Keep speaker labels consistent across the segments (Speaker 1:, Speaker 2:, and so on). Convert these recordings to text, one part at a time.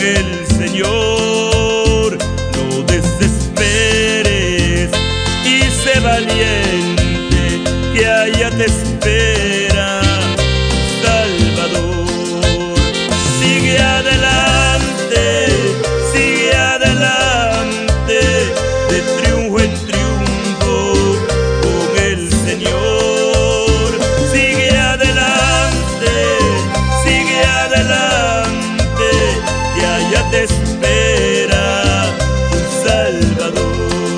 Speaker 1: el Señor. No desesperes y sé valiente, que allá te espera Salvador. Sigue adelante, de triunfo en triunfo con el Señor. Sigue adelante, que allá te espera tu Salvador.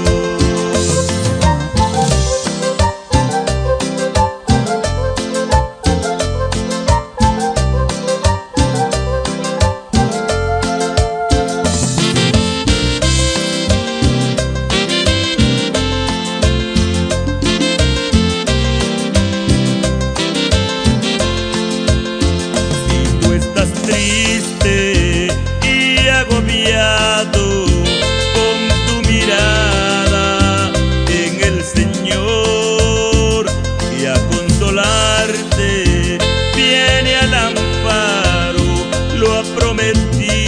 Speaker 1: Triste y agobiado, con tu mirada en el Señor, y a consolarte viene al amparo, lo ha prometido